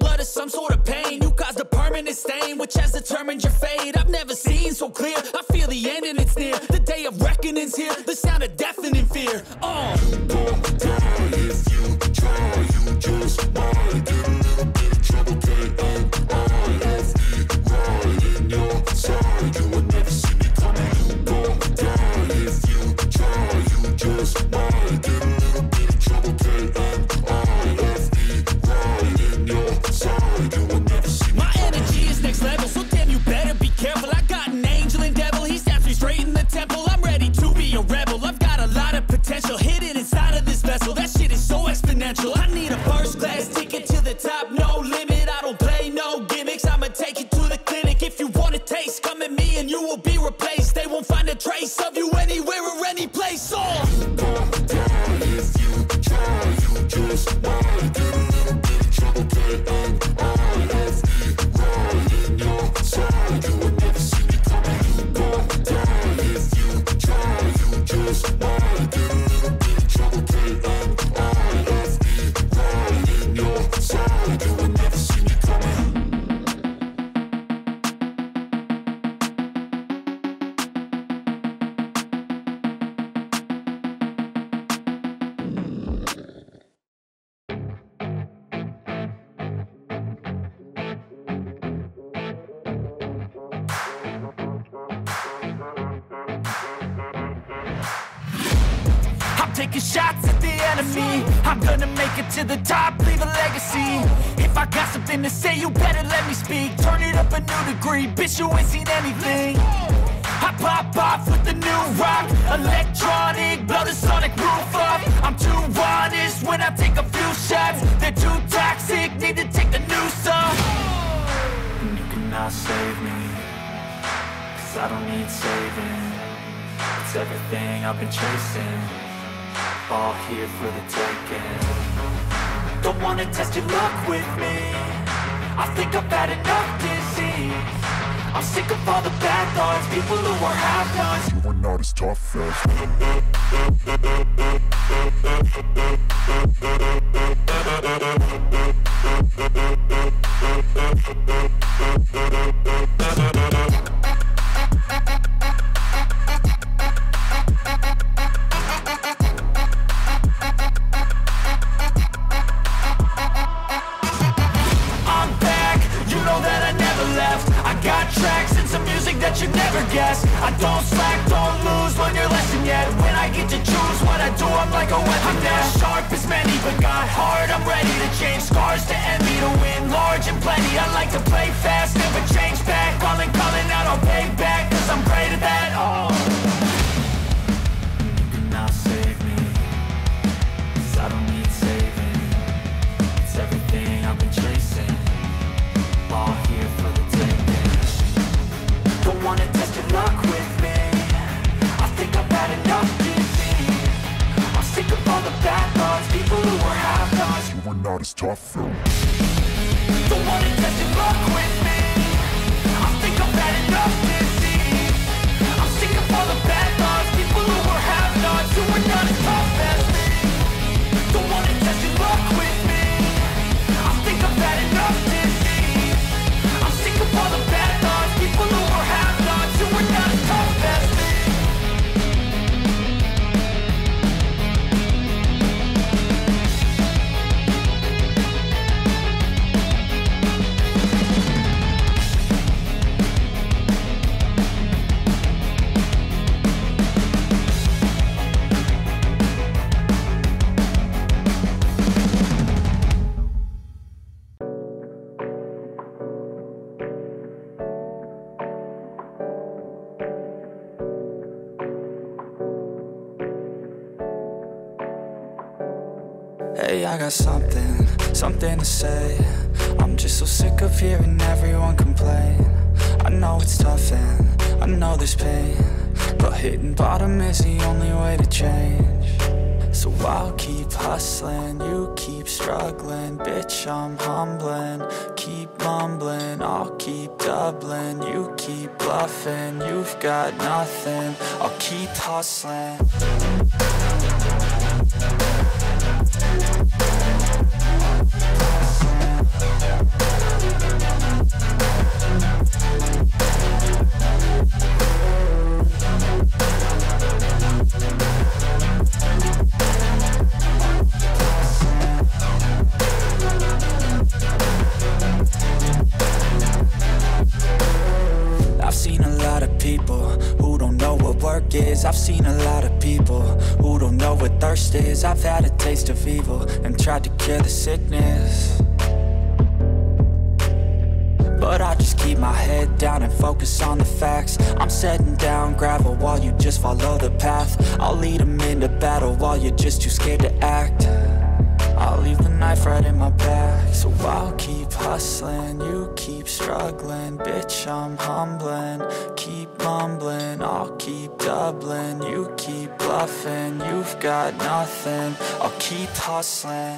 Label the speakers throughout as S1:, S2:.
S1: blood is some sort of pain. You caused a permanent stain, which has determined your fate. I've never seen so clear, I feel the end and it's near. The day of reckoning's here, the sound of deafening fear.
S2: You gon' die if you try, you just might get a little bit of trouble, K-N-I-F-E, right in your side. You will never see me coming. You gon' die if you try, you just might get a little bit of trouble, K-N-I-F-E, right in your side. You will never see me.
S1: My energy is next level, so damn you better be careful. I got an angel and devil, he stabs me straight in the temple. I'm ready to be a rebel, I've got a lot of potential hidden inside of this vessel. That shit is so exponential. I need a first class ticket to the top, no limit. I don't play no gimmicks, I'ma take you to the clinic. If you want a taste, come at me and you will be replaced. They won't find a trace of you anywhere or any place.
S2: You gon' die if you try, you just might get a little bit of trouble, K-N-I-F-E, right in your side. You will never see me coming. You gon' die if you try, you just might get a little bit of trouble, K-N-I-F-E, right in your side. You will never see me coming.
S1: Taking shots at the enemy, I'm gonna make it to the top, leave a legacy. If I got something to say, you better let me speak. Turn it up a new degree, bitch, you ain't seen anything. I pop off with the new rock, electronic, blow the sonic roof up. I'm too honest when I take a few shots. They're too toxic, need to take the noose off. And you cannot save me, cause I don't need saving. It's everything I've been chasing, all here for the taking. Don't wanna test your luck with me, I think I've had enough disease. I'm sick of all the bad thoughts, people who are half-nots.
S2: You are not as tough as
S1: that you never guess. I don't slack, don't lose, learn your lesson yet. When I get to choose what I do, I'm like a weapon. I'm not sharp as many, but got heart. I'm ready to change scars to envy, to win large and plenty. I like to play fast, never change back. Calling out, I'll pay back, cause I'm great at that. Oh, you cannot save me, cause I don't need saving. It's everything I've been chasing, all here for the taking. Don't wanna test your luck with me, I think I've had enough disease. I'm sick of all the bad thoughts, people who are half-nots.
S2: you are not as tough though.
S1: Don't wanna test your luck with me, I think I've had enough disease. I'm sick of all the bad thoughts, people who are half-nots, who are not as tough as me. Don't wanna test your luck with me, I think I've had enough disease. I'm sick of all the bad thoughts, people who are half-nots, who are not as tough as me. Hey, I got something to say. I'm just so sick of hearing everyone complain. I know it's tough and I know there's pain, but hitting bottom is the only way to change. So I'll keep hustling, you keep struggling. Bitch, I'm humbling, keep mumbling. I'll keep doubling, you keep bluffing. You've got nothing, I'll keep hustling. is, I've seen a lot of people who don't know what thirst is. I've had a taste of evil and tried to cure the sickness, but I just keep my head down and focus on the facts. I'm setting down gravel while you just follow the path. I'll lead them into battle while you're just too scared to act. I'll leave the knife right in my back. So I'll keep hustling, you keep struggling. Bitch, I'm humbling, keep mumbling. I'll keep doubling, you keep bluffing. You've got nothing, I'll keep hustling.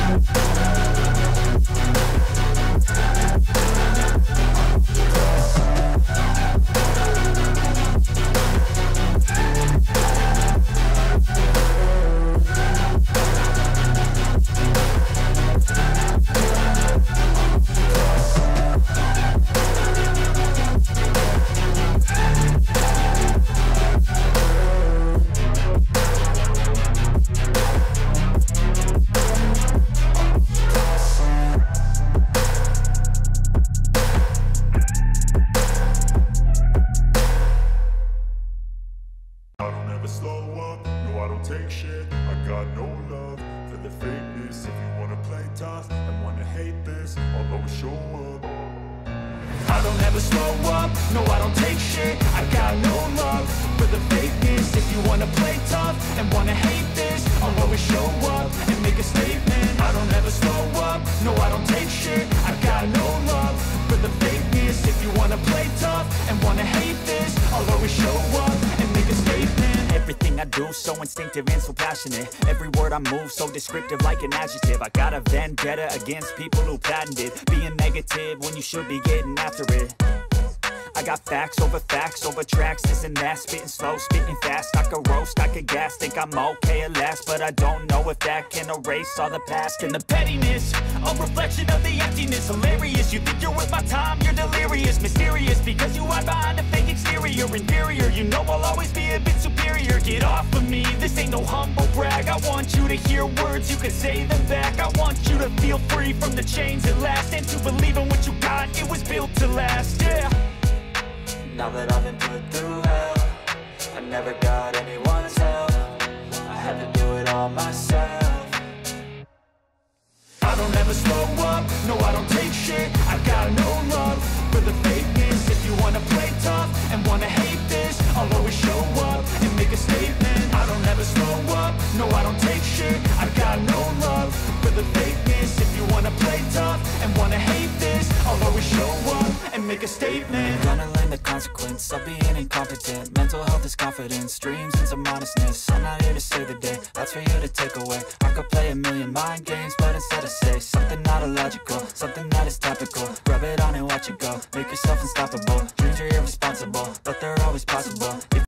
S2: Take shit, I got no love for the fakeness. If you wanna play tough and wanna hate this, I'll always show up.
S1: I don't ever slow up, no I don't take shit. I got no love for the fakeness. If you wanna play tough and wanna hate this, I'll always show up and make a statement. I don't ever slow up, no I don't take shit. I got no love for the fakeness. If you wanna play tough and wanna hate this, I'll always show up and make a statement. Everything I do so instinctive and so passionate. Every word I move so descriptive like an adjective. I got a vendetta against people who patented being negative when you should be getting after it. I got facts over tracks, this and that. Spitting slow, spitting fast, I could roast, I could gas. Think I'm okay at last, but I don't know if that can erase all the past. And the pettiness, a reflection of the emptiness. Hilarious, you think you're worth my time, you're delirious. Mysterious, because you hide behind a fake exterior. Inferior, you know I'll always be a bit superior. Get off of me, this ain't no humble brag. I want you to hear words, you can say them back. I want you to feel free from the chains at last, and to believe in what you got, it was built to last, yeah. Now that I've been put through hell, I never got anyone's help. I had to do it all myself. I don't ever slow up, no I don't take shit. I got no love for the fakeness. If you wanna play tough and wanna hate this, I'll always show up and make a statement. I don't ever slow up, no I don't take shit. I got no love for the fakeness. If you wanna play tough and wanna hate this, I'll always show up and make a statement. I'm gonna learn the consequence of being incompetent. Mental health is confidence, dreams and some honestness. I'm not here to save the day, that's for you to take away. I could play a million mind games, but instead I say something not illogical, something that is topical. Rub it on and watch it go, make yourself unstoppable. Dreams are irresponsible, but they're always possible.